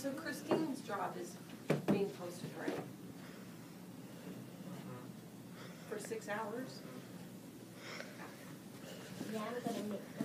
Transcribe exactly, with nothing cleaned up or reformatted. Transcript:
So Christine's job is being posted, right? For six hours? Yeah, I'm gonna make